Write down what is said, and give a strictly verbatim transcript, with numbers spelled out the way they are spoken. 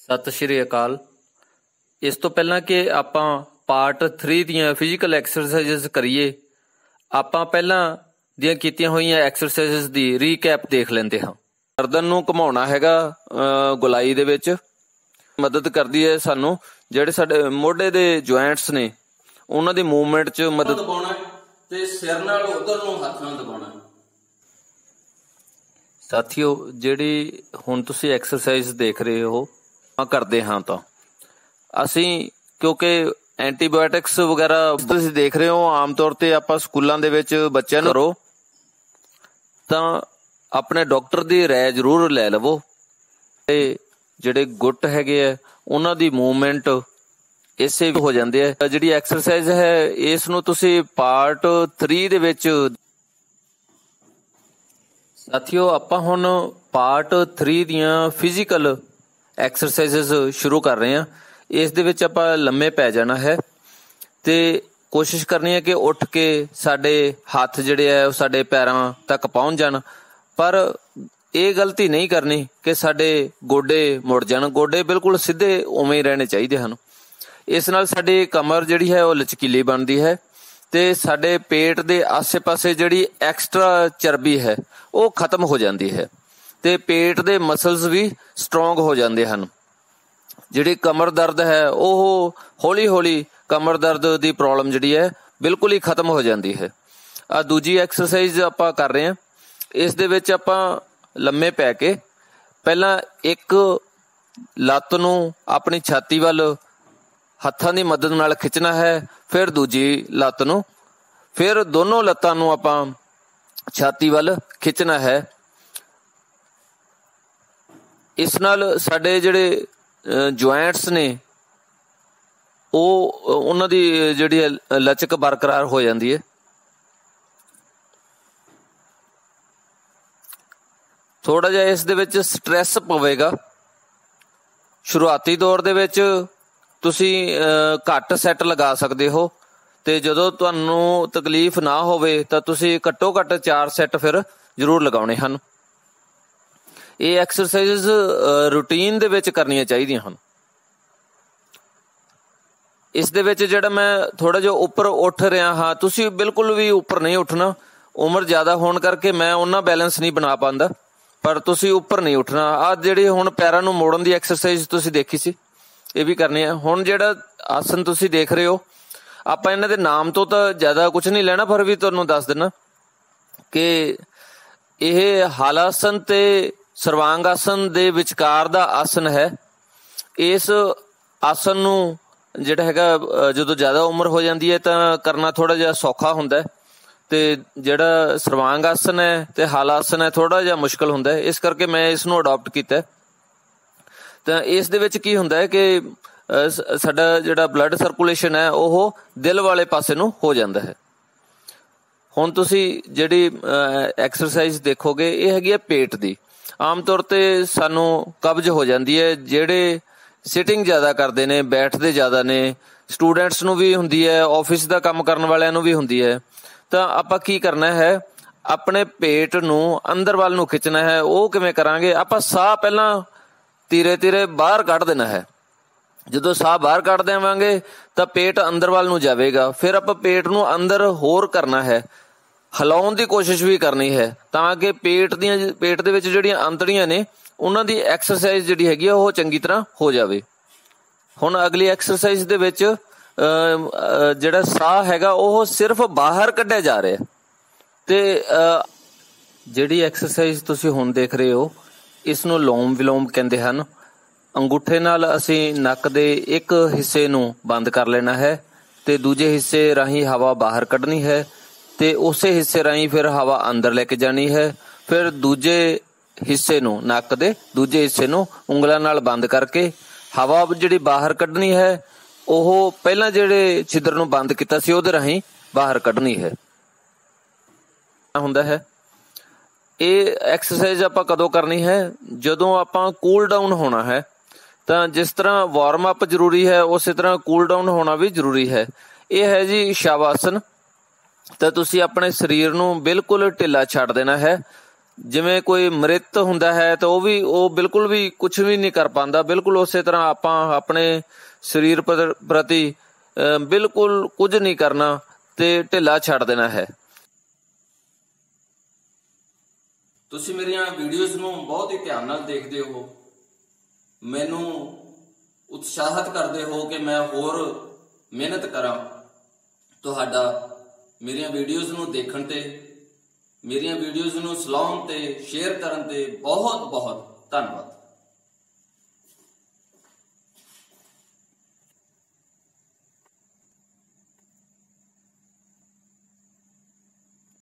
ਸਤਿ ਸ਼੍ਰੀ ਅਕਾਲ। ਇਸ ਤੋਂ ਪਹਿਲਾਂ ਕਿ ਆਪਾਂ ਪਾਰਟ ਥ੍ਰੀ ਦੀਆਂ ਫਿਜ਼ੀਕਲ ਐਕਸਰਸਾਈਜ਼ਸ ਕਰੀਏ, ਆਪਾਂ ਪਹਿਲਾਂ ਦੀਆਂ ਕੀਤੀਆਂ ਹੋਈਆਂ ਐਕਸਰਸਾਈਜ਼ਸ ਦੀ ਰੀਕੈਪ ਦੇਖ ਲੈਂਦੇ ਹਾਂ। ਗਰਦਨ ਨੂੰ ਘੁਮਾਉਣਾ ਹੈਗਾ ਗੁਲਾਈ ਦੇ ਵਿੱਚ, ਮਦਦ ਕਰਦੀ ਹੈ ਸਾਨੂੰ। ਜਿਹੜੇ ਸਾਡੇ ਮੋਢੇ ਦੇ ਜੁਆਇੰਟਸ ਨੇ ਉਹਨਾਂ ਦੀ ਮੂਵਮੈਂਟ 'ਚ ਮਦਦ ਦਬਾਉਣਾ ਤੇ ਸਿਰ ਨਾਲ ਉਧਰ ਨੂੰ ਹੱਥ ਨਾਲ ਦਬਾਉਣਾ। ਸਾਥੀਓ, ਜਿਹੜੀ ਹੁਣ ਤੁਸੀਂ ਐਕਸਰਸਾਈਜ਼ ਦੇਖ ਰਹੇ ਹੋ ਕਰਦੇ ਹਾਂ ਤਾਂ ਅਸੀਂ, ਕਿਉਂਕਿ ਐਂਟੀਬਾਇਓਟਿਕਸ ਵਗੈਰਾ ਤੁਸੀਂ ਦੇਖ ਰਹੇ ਹੋ, ਆਮ ਤੌਰ ਤੇ ਆਪਾਂ ਸਕੂਲਾਂ ਦੇ ਵਿੱਚ ਬੱਚਿਆਂ ਨੂੰ ਕਰੋ ਤਾਂ ਆਪਣੇ ਡਾਕਟਰ ਦੀ ਰਾਏ ਜ਼ਰੂਰ ਲੈ ਲਵੋ। ਤੇ ਜਿਹੜੇ ਗੁੱਟ ਹੈਗੇ ਆ ਉਹਨਾਂ ਦੀ ਮੂਵਮੈਂਟ ਇਸੇ ਹੋ ਜਾਂਦੇ ਆ। ਜਿਹੜੀ ਐਕਸਰਸਾਈਜ਼ ਹੈ ਇਸ ਨੂੰ ਤੁਸੀਂ ਪਾਰਟ ਥ੍ਰੀ ਦੇ ਵਿੱਚ ਸਾਥੀਓ, ਆਪਾਂ ਹੁਣ ਪਾਰਟ ਥ੍ਰੀ ਦੀਆਂ ਫਿਜ਼ੀਕਲ ਐਕਸਰਸਾਈਜ਼ਸ ਸ਼ੁਰੂ ਕਰ ਰਹੇ ਹਾਂ। ਇਸ ਦੇ ਵਿੱਚ ਆਪਾਂ ਲੰਮੇ ਪੈ ਜਾਣਾ ਹੈ ਤੇ ਕੋਸ਼ਿਸ਼ ਕਰਨੀ ਹੈ ਕਿ ਉੱਠ ਕੇ ਸਾਡੇ ਹੱਥ ਜਿਹੜੇ ਆ ਉਹ ਸਾਡੇ ਪੈਰਾਂ ਤੱਕ ਪਹੁੰਚ ਜਾਣ, ਪਰ ਇਹ ਗਲਤੀ ਨਹੀਂ ਕਰਨੀ ਕਿ ਸਾਡੇ ਗੋਡੇ ਮੁੜ ਜਾਣ। ਗੋਡੇ ਬਿਲਕੁਲ ਸਿੱਧੇ ਉਵੇਂ ਹੀ ਰਹਿਣੇ ਚਾਹੀਦੇ ਹਨ। ਇਸ ਨਾਲ ਸਾਡੀ ਕਮਰ ਜਿਹੜੀ ਹੈ ਉਹ ਲਚਕੀਲੀ ਬਣਦੀ ਹੈ ਤੇ ਸਾਡੇ ਪੇਟ ਦੇ ਆਸੇ ਪਾਸੇ ਜਿਹੜੀ ਐਕਸਟਰਾ ਚਰਬੀ ਹੈ ਉਹ ਖਤਮ ਹੋ ਜਾਂਦੀ ਹੈ ਤੇ ਪੇਟ ਦੇ ਮਸਲਸ ਵੀ ਸਟਰੋਂਗ ਹੋ ਜਾਂਦੇ ਹਨ। ਜਿਹੜੀ ਕਮਰ ਦਰਦ ਹੈ ਉਹ ਹੌਲੀ ਹੌਲੀ ਕਮਰ ਦਰਦ ਦੀ ਪ੍ਰੋਬਲਮ ਜਿਹੜੀ ਹੈ ਬਿਲਕੁਲ ਹੀ ਖਤਮ ਹੋ ਜਾਂਦੀ ਹੈ। ਆ ਦੂਜੀ ਐਕਸਰਸਾਈਜ਼ ਆਪਾਂ ਕਰ ਰਹੇ ਹਾਂ। ਇਸ ਦੇ ਵਿੱਚ ਆਪਾਂ ਲੰਮੇ ਪੈ ਕੇ ਪਹਿਲਾਂ ਇੱਕ ਲੱਤ ਨੂੰ ਆਪਣੀ ਛਾਤੀ ਵੱਲ ਹੱਥਾਂ ਦੀ ਮਦਦ ਨਾਲ ਖਿੱਚਣਾ ਹੈ, ਫਿਰ ਦੂਜੀ ਲੱਤ ਨੂੰ, ਫਿਰ ਦੋਨੋਂ ਲੱਤਾਂ ਨੂੰ ਆਪਾਂ ਛਾਤੀ ਵੱਲ ਖਿੱਚਣਾ ਹੈ। ਇਸ ਨਾਲ ਸਾਡੇ ਜਿਹੜੇ ਜੁਆਇੰਟਸ ਨੇ ਉਹ ਉਹਨਾਂ ਦੀ ਜਿਹੜੀ ਲਚਕ ਬਰਕਰਾਰ ਹੋ ਜਾਂਦੀ ਹੈ। ਥੋੜਾ ਜਿਹਾ ਇਸ ਦੇ ਵਿੱਚ ਸਟ੍ਰੈਸ ਪਵੇਗਾ। ਸ਼ੁਰੂਆਤੀ ਦੌਰ ਦੇ ਵਿੱਚ ਤੁਸੀਂ ਘੱਟ ਸੈੱਟ ਲਗਾ ਸਕਦੇ ਹੋ ਤੇ ਜਦੋਂ ਤੁਹਾਨੂੰ ਤਕਲੀਫ ਨਾ ਹੋਵੇ ਤਾਂ ਤੁਸੀਂ ਘੱਟੋ ਘੱਟ ਚਾਰ ਸੈੱਟ ਫਿਰ ਜ਼ਰੂਰ ਲਗਾਉਣੇ ਹਨ। ਇਹ ਐਕਸਰਸਾਈਜ਼ ਰੂਟੀਨ ਦੇ ਵਿੱਚ ਕਰਨੀਆਂ ਚਾਹੀਦੀਆਂ ਹਨ। ਇਸ ਦੇ ਵਿੱਚ ਜਿਹੜਾ ਮੈਂ ਥੋੜਾ ਜਿਹਾ ਉੱਪਰ ਉੱਠ ਰਿਹਾ ਹਾਂ, ਤੁਸੀਂ ਬਿਲਕੁਲ ਵੀ ਉੱਪਰ ਨਹੀਂ ਉੱਠਣਾ। ਉਮਰ ਜ਼ਿਆਦਾ ਹੋਣ ਕਰਕੇ ਮੈਂ ਉਹਨਾਂ ਬੈਲੈਂਸ ਨਹੀਂ ਬਣਾ ਪਾਉਂਦਾ, ਪਰ ਤੁਸੀਂ ਉੱਪਰ ਨਹੀਂ ਉੱਠਣਾ। ਆਹ ਜਿਹੜੀ ਹੁਣ ਪੈਰਾਂ ਨੂੰ ਮੋੜਨ ਦੀ ਐਕਸਰਸਾਈਜ਼ ਤੁਸੀਂ ਦੇਖੀ ਸੀ, ਇਹ ਵੀ ਕਰਨੀ ਹੈ। ਹੁਣ ਜਿਹੜਾ ਆਸਨ ਤੁਸੀਂ ਦੇਖ ਰਹੇ ਹੋ, ਆਪਾਂ ਇਹਨਾਂ ਦੇ ਨਾਮ ਤੋਂ ਤਾਂ ਜ਼ਿਆਦਾ ਕੁਝ ਨਹੀਂ ਲੈਣਾ, ਪਰ ਵੀ ਤੁਹਾਨੂੰ ਦੱਸ ਦਿੰਦਾ ਕਿ ਇਹ ਹਲਾਸਨ ਤੇ ਸਰਵਾਂਗ ਆਸਨ ਦੇ ਵਿਚਕਾਰ ਦਾ ਆਸਨ ਹੈ। ਇਸ ਆਸਨ ਨੂੰ ਜਿਹੜਾ ਹੈਗਾ ਜਦੋਂ ਜ਼ਿਆਦਾ ਉਮਰ ਹੋ ਜਾਂਦੀ ਹੈ ਤਾਂ ਕਰਨਾ ਥੋੜਾ ਜਿਹਾ ਸੌਖਾ ਹੁੰਦਾ ਹੈ ਤੇ ਜਿਹੜਾ ਸਰਵਾਂਗ ਆਸਨ ਹੈ ਤੇ ਹਲ ਆਸਨ ਹੈ ਥੋੜਾ ਜਿਹਾ ਮੁਸ਼ਕਲ ਹੁੰਦਾ ਹੈ। ਇਸ ਕਰਕੇ ਮੈਂ ਇਸ ਨੂੰ ਅਡਾਪਟ ਕੀਤਾ। ਤਾਂ ਇਸ ਦੇ ਵਿੱਚ ਕੀ ਹੁੰਦਾ ਹੈ ਕਿ ਸਾਡਾ ਜਿਹੜਾ ਬਲੱਡ ਸਰਕੂਲੇਸ਼ਨ ਹੈ ਉਹ ਦਿਲ ਵਾਲੇ ਪਾਸੇ ਨੂੰ ਹੋ ਜਾਂਦਾ ਹੈ। ਹੁਣ ਤੁਸੀਂ ਜਿਹੜੀ ਐਕਸਰਸਾਈਜ਼ ਦੇਖੋਗੇ ਇਹ ਹੈਗੀ ਹੈ ਪੇਟ ਦੀ। ਆਮ ਤੌਰ ਤੇ ਸਾਨੂੰ ਕਬਜ਼ ਹੋ ਜਾਂਦੀ ਹੈ, ਜਿਹੜੇ ਸਿਟਿੰਗ ਜ਼ਿਆਦਾ ਕਰਦੇ ਨੇ, ਬੈਠਦੇ ਜ਼ਿਆਦਾ ਨੇ। ਸਟੂਡੈਂਟਸ ਨੂੰ ਵੀ ਹੁੰਦੀ ਹੈ, ਆਫਿਸ ਦਾ ਕੰਮ ਕਰਨ ਵਾਲਿਆਂ ਨੂੰ ਵੀ ਹੁੰਦੀ ਹੈ। ਤਾਂ ਆਪਾਂ ਕੀ ਕਰਨਾ ਹੈ, ਆਪਣੇ ਪੇਟ ਨੂੰ ਅੰਦਰ ਵੱਲ ਨੂੰ ਖਿੱਚਣਾ ਹੈ। ਉਹ ਕਿਵੇਂ ਕਰਾਂਗੇ, ਆਪਾਂ ਸਾਹ ਪਹਿਲਾਂ ਧੀਰੇ ਧੀਰੇ ਬਾਹਰ ਕੱਢ ਦੇਣਾ ਹੈ। ਜਦੋਂ ਸਾਹ ਬਾਹਰ ਕੱਢ ਦੇਵਾਂਗੇ ਤਾਂ ਪੇਟ ਅੰਦਰ ਵੱਲ ਨੂੰ ਜਾਵੇਗਾ। ਫਿਰ ਆਪਾਂ ਪੇਟ ਨੂੰ ਅੰਦਰ ਹੋਰ ਕਰਨਾ ਹੈ, ਹਿਲਾਉਣ ਦੀ ਕੋਸ਼ਿਸ਼ ਵੀ ਕਰਨੀ ਹੈ ਤਾਂ ਕਿ ਪੇਟ ਦੀਆਂ ਪੇਟ ਦੇ ਵਿੱਚ ਜਿਹੜੀਆਂ ਅੰਤੜੀਆਂ ਨੇ ਉਹਨਾਂ ਦੀ ਐਕਸਰਸਾਈਜ਼ ਜਿਹੜੀ ਹੈਗੀ ਆ ਉਹ ਚੰਗੀ ਤਰ੍ਹਾਂ ਹੋ ਜਾਵੇ। ਹੁਣ ਅਗਲੀ ਐਕਸਰਸਾਈਜ਼ ਦੇ ਵਿੱਚ ਜਿਹੜਾ ਸਾਹ ਹੈਗਾ ਉਹ ਸਿਰਫ ਬਾਹਰ ਕੱਢਿਆ ਜਾ ਰਿਹਾ ਤੇ ਜਿਹੜੀ ਐਕਸਰਸਾਈਜ਼ ਤੁਸੀਂ ਹੁਣ ਦੇਖ ਰਹੇ ਹੋ ਇਸ ਨੂੰ ਲੋਮ ਵਿਲੋਮ ਕਹਿੰਦੇ ਹਨ। ਅੰਗੂਠੇ ਨਾਲ ਅਸੀਂ ਨੱਕ ਦੇ ਇੱਕ ਹਿੱਸੇ ਨੂੰ ਬੰਦ ਕਰ ਲੈਣਾ ਹੈ ਤੇ ਦੂਜੇ ਹਿੱਸੇ ਰਾਹੀਂ ਹਵਾ ਬਾਹਰ ਕੱਢਣੀ ਹੈ ਤੇ ਉਸੇ ਹਿੱਸੇ ਰਾਹੀਂ ਫਿਰ ਹਵਾ ਅੰਦਰ ਲੈ ਕੇ ਜਾਣੀ ਹੈ। ਫਿਰ ਦੂਜੇ ਹਿੱਸੇ ਨੂੰ, ਨੱਕ ਦੇ ਦੂਜੇ ਹਿੱਸੇ ਨੂੰ ਉਂਗਲਾਂ ਨਾਲ ਬੰਦ ਕਰਕੇ ਹਵਾ ਜਿਹੜੀ ਬਾਹਰ ਕੱਢਣੀ ਹੈ ਉਹ ਪਹਿਲਾਂ ਜਿਹੜੇ ਛਿੱਦਰ ਨੂੰ ਬੰਦ ਕੀਤਾ ਸੀ ਉਹਦੇ ਰਾਹੀਂ ਬਾਹਰ ਕੱਢਣੀ ਹੈ ਹੁੰਦਾ ਹੈ। ਇਹ ਐਕਸਰਸਾਈਜ਼ ਆਪਾਂ ਕਦੋਂ ਕਰਨੀ ਹੈ, ਜਦੋਂ ਆਪਾਂ ਕੂਲ ਡਾਊਨ ਹੋਣਾ ਹੈ। ਤਾਂ ਜਿਸ ਤਰ੍ਹਾਂ ਵਾਰਮ ਅਪ ਜ਼ਰੂਰੀ ਹੈ ਉਸੇ ਤਰ੍ਹਾਂ ਕੂਲ ਡਾਊਨ ਹੋਣਾ ਵੀ ਜ਼ਰੂਰੀ ਹੈ। ਇਹ ਹੈ ਜੀ ਸ਼ਵ ਆਸਨ। ਤਾਂ ਤੁਸੀਂ ਆਪਣੇ ਸਰੀਰ ਨੂੰ ਬਿਲਕੁਲ ਢਿੱਲਾ ਛੱਡ ਦੇਣਾ ਹੈ ਜਿਵੇਂ ਕੋਈ ਮ੍ਰਿਤ ਹੁੰਦਾ ਹੈ ਤਾਂ ਉਹ ਵੀ ਉਹ ਬਿਲਕੁਲ ਵੀ ਕੁਝ ਵੀ ਨਹੀਂ ਕਰ ਪਾਉਂਦਾ। ਬਿਲਕੁਲ ਉਸੇ ਤਰ੍ਹਾਂ ਆਪਾਂ ਆਪਣੇ ਸਰੀਰ ਪ੍ਰਤੀ ਬਿਲਕੁਲ ਕੁਝ ਨਹੀਂ ਕਰਨਾ ਤੇ ਢਿੱਲਾ ਛੱਡ ਦੇਣਾ ਹੈ। ਤੁਸੀਂ ਮੇਰੀਆਂ ਵੀਡੀਓਜ਼ ਨੂੰ ਬਹੁਤ ਹੀ ਧਿਆਨ ਨਾਲ ਦੇਖਦੇ ਹੋ, ਮੈਨੂੰ ਉਤਸ਼ਾਹਿਤ ਕਰਦੇ ਹੋ ਕਿ ਮੈਂ ਹੋਰ ਮਿਹਨਤ ਕਰਾਂ। ਤੁਹਾਡਾ ਮੇਰੀਆਂ ਵੀਡੀਓਜ਼ ਨੂੰ ਦੇਖਣ ਤੇ, ਮੇਰੀਆਂ ਵੀਡੀਓਜ਼ ਨੂੰ ਸਲਾਹੁਣ ਤੇ, ਸ਼ੇਅਰ ਕਰਨ ਤੇ ਬਹੁਤ ਬਹੁਤ ਧੰਨਵਾਦ।